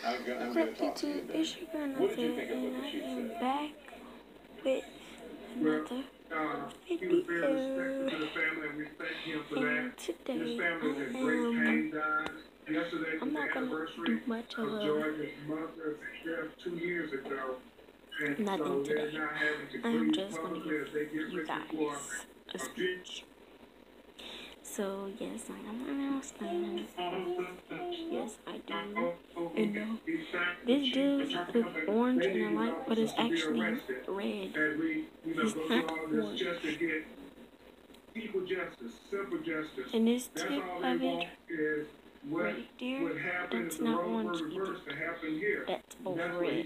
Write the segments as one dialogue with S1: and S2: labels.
S1: I'm going to talk to you then.
S2: It's your girl,
S1: What did you think of what the chief said?
S2: Back with another video. And today I'm not going to do much of nothing today. I'm just going to give you guys a speech. So, yes, I am announcing. Yes, I do. And this dude look orange in the light, but it's actually red. He's not orange. And this tip of it right there, that's not orange either. That's both red.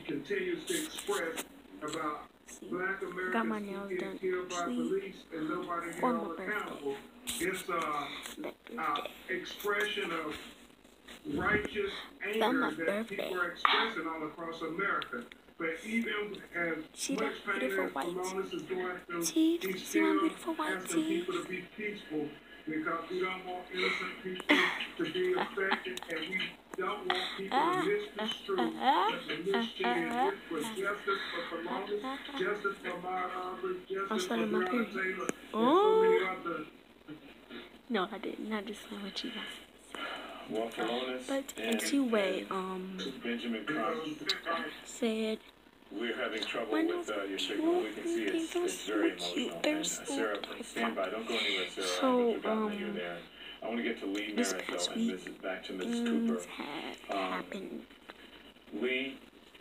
S2: See, got my nails done actually for my birthday.
S3: It's expression of righteous anger that people are expressing all across America. But even as much pain as Floyds is going through, he's still asking people to be peaceful because we don't want innocent people to be affected, and we don't want people to misconstrue the mischief for justice for Floyds, justice for R.I.P, justice for Breonna Taylor, and so many others.
S2: No, I didn't. I just saw what you guys.
S1: Well,
S2: but anyway,
S1: Benjamin
S2: said
S1: we're having trouble with your signal. We can see it's very emotional. And Sarah, stand by. Don't go anywhere, Sarah.
S2: So,
S1: you're there. I want to get to Lee Merritt, though, and back to Mrs. Cooper.
S2: Happened.
S1: Lee,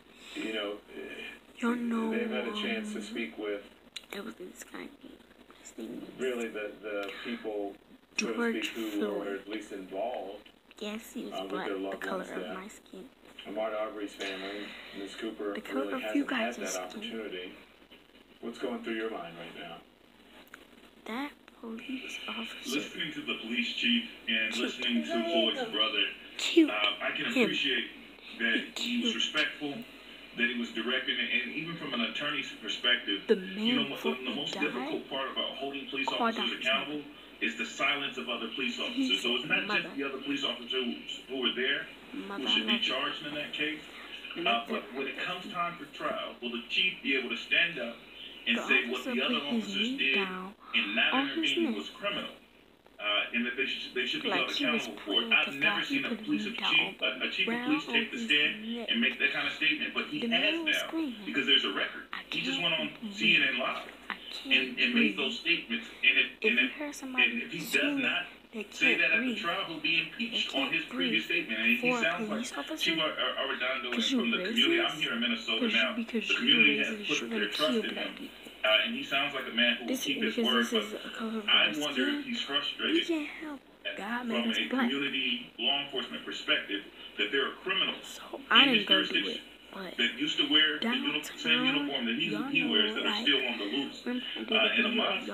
S1: they've had a chance to speak with.
S2: It was this guy.
S1: Really, the people, so to speak, who are at least involved.
S2: Yes, he was black, the color of my skin.
S1: Ahmaud Arbery's family, Ms. Cooper, really hasn't had that opportunity. What's going through your mind right now?
S2: That police officer.
S4: Listening to the police chief and listening to Floyd's brother, I can appreciate that he was respectful, that he was direct, and even from an attorney's perspective,
S2: the
S4: most difficult part about holding police officers accountable is the silence of other police officers. So it's not just the other police officers who were there who should be charged in that case. But when it comes time for trial, will the chief be able to stand up and say what the other officers did in not intervening was criminal? And that they should be held accountable for it. I've never seen a chief of police take the stand and make that kind of statement, but he has now, because there's a record. He just went on CNN Live and made those statements, and if he does not say that at the trial, he'll be impeached on his previous statement. And he sounds like Chief Arredondo from the community. I'm here in Minnesota now. The community has put their trust in him. And he sounds like a man who will keep his word, but I wonder if he's frustrated from a community law enforcement perspective that there are criminals in his jurisdiction that used to wear the same uniform that he wears that are still on the loose. In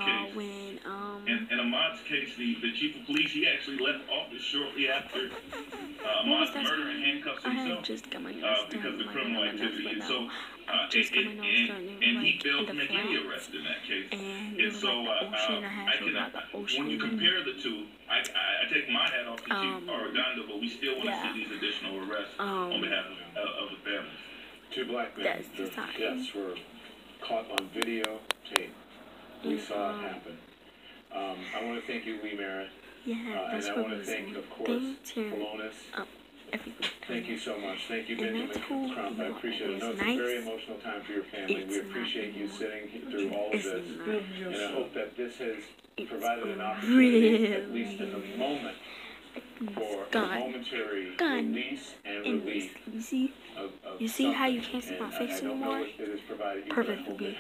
S4: Ahmaud's case, the chief of police, he actually left office shortly after Ahmaud's murder and handcuffs himself because of the criminal activity. And so, and he failed to make any arrest in that case. And so, when you compare the two, I take my hat off to Chief Arredondo, but we still want to see these additional arrests on behalf of the family.
S1: Two black men, their deaths were caught on videotape. We saw it happen. I want to thank you, Lee Merritt.
S2: And
S1: I want to thank, of course, Floyds. Thank you so much. Thank you, Benjamin Crump. I appreciate it. I know it's a very emotional time for your family. We appreciate you sitting through all of this. And I hope that this has provided an opportunity, at least in the moment, for a momentary release and release.
S2: You see how you can't see my face anymore? Perfectly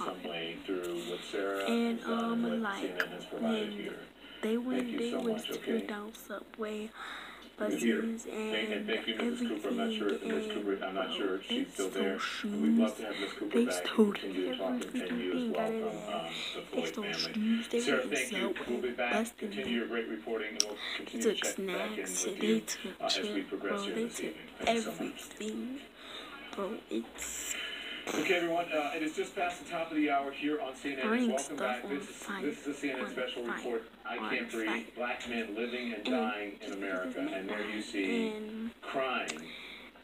S2: and like when they was taking down subway buses and everything, and
S1: I'm not sure if she's still there.
S2: Shoes.
S1: We'd love to have Ms. Cooper back and continue to talk and you as well from the Floyd family. Sarah, thank you. We'll be back. Continue your great reporting, and we'll continue to check back in with you as we progress here this evening. Thanks so much.
S2: Bro, it's...
S1: Okay, everyone, it is just past the top of the hour here on CNN. Welcome back. This is a CNN special report, I Can't Breathe, Black Men Living and Dying in America. And there you see crime in America.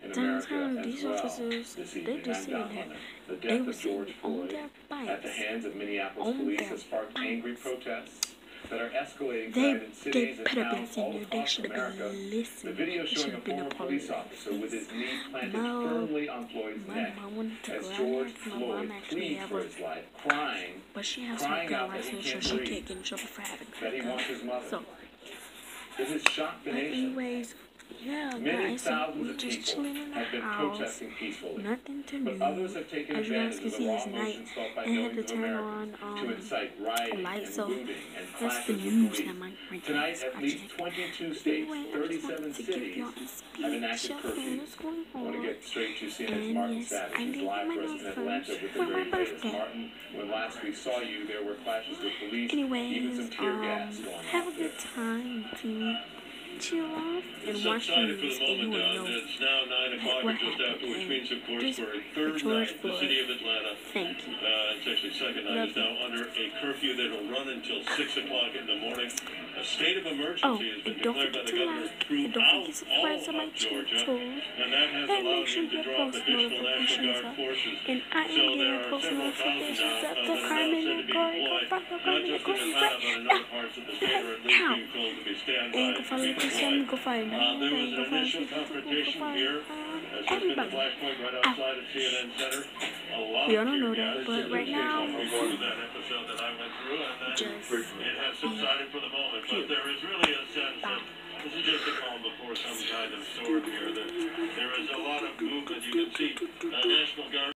S2: time, these officers, they just sitting there. They were sitting on their
S1: at the
S2: bikes.
S1: hands of Minneapolis police has sparked angry protests that are escalating
S2: They
S1: tonight in cities and
S2: could have been
S1: towns
S2: sitting
S1: all
S2: there. They
S1: across
S2: should have
S1: America.
S2: been
S1: The
S2: listening.
S1: video
S2: They should
S1: showing a
S2: have been
S1: former
S2: a part
S1: police
S2: of
S1: officer with his knee planted
S2: No.
S1: firmly on Floyd's neck
S2: I wanted to
S1: as
S2: grab
S1: George
S2: it. My
S1: Floyd
S2: mom actually
S1: pleads
S2: have
S1: for
S2: a,
S1: his life, crying
S2: but she has her
S1: crying
S2: gun
S1: out that he
S2: license, so
S1: can't
S2: she
S1: breathe,
S2: can't get in trouble for having
S1: that he
S2: her gun.
S1: wants his mother.
S2: So,
S1: It has shocked the
S2: but
S1: nation.
S2: anyways, yeah,
S1: Many
S2: guys, so
S1: thousands
S2: we're
S1: of
S2: just
S1: people
S2: chilling in the
S1: have been
S2: house.
S1: protesting peacefully.
S2: Nothing to
S1: But
S2: do.
S1: others have taken
S2: As you guys
S1: advantage
S2: can
S1: of the
S2: see,
S1: raw
S2: it's night.
S1: emotions felt by
S2: I had to
S1: millions of
S2: turn
S1: Americans
S2: on
S1: to incite rioting
S2: light,
S1: and
S2: so
S1: looting and
S2: that's the
S1: clashes with
S2: news
S1: police.
S2: that my
S1: Tonight, at least
S2: watching.
S1: 22 states,
S2: Anyway, I just
S1: 37
S2: wanted to give
S1: cities
S2: y'all a
S1: have
S2: speech
S1: enacted
S2: of
S1: curfews.
S2: what's going
S1: I want to
S2: on.
S1: get straight to CNN's
S2: And
S1: Martin
S2: yes,
S1: Savage,
S2: I
S1: who's
S2: did
S1: live
S2: my
S1: for us
S2: nose
S1: in Atlanta with the
S2: for my
S1: very latest.
S2: birthday.
S1: Martin, when last we saw you, there were clashes with police, even
S2: Anyways,
S1: some tear gas going
S2: have a
S1: off
S2: good
S1: there.
S2: time to chill off and
S5: It's
S2: watch the
S5: subsided for
S2: news,
S5: the
S2: and you
S5: moment,
S2: will know
S5: It's now 9 o'clock
S2: what
S5: or just after,
S2: happened.
S5: which means, of course,
S2: Just
S5: for a
S2: for
S5: third
S2: George
S5: night, the
S2: Floyd.
S5: city of Atlanta,
S2: Thank you.
S5: it's actually second night,
S2: Love
S5: is now under a curfew that will run until 6 o'clock in the morning. A state of emergency
S2: Oh,
S5: has been
S2: and don't
S5: declared by
S2: forget
S5: the
S2: to
S5: governor
S2: like, and don't
S5: throughout
S2: forget to subscribe to
S5: all
S2: my
S5: of Georgia,
S2: channel.
S5: and that has
S2: And make
S5: allowed
S2: sure
S5: him to
S2: your
S5: drop
S2: post
S5: additional National
S2: notifications
S5: Guard
S2: up.
S5: forces.
S2: And I am
S5: So there
S2: getting
S5: are
S2: post
S5: several thousand
S2: notifications
S5: now
S2: up
S5: that
S2: to
S5: are now
S2: Carmen
S5: said to
S2: and
S5: be
S2: Corey.
S5: deployed,
S2: Go
S5: not
S2: Carmen and
S5: just in
S2: Corey.
S5: Atlanta, but in other parts of the state, or at least
S2: Ow.
S5: being told to be standby
S2: And go
S5: to
S2: follow
S5: be
S2: the
S5: deployed.
S2: go find
S5: There was an initial
S2: go
S5: confrontation
S2: find
S5: here. That's just been the
S2: everybody.
S5: flashpoint right outside of CNN Center. A lot
S2: Y'all
S5: of
S2: don't know
S5: tear
S2: that,
S5: gas.
S2: but right now,
S5: Before that episode that I went through, and then
S2: just
S5: it has subsided for the moment. But there is really a sense that this is just a calm before some kind of storm here. That there is a lot of movement. You can see National Guard.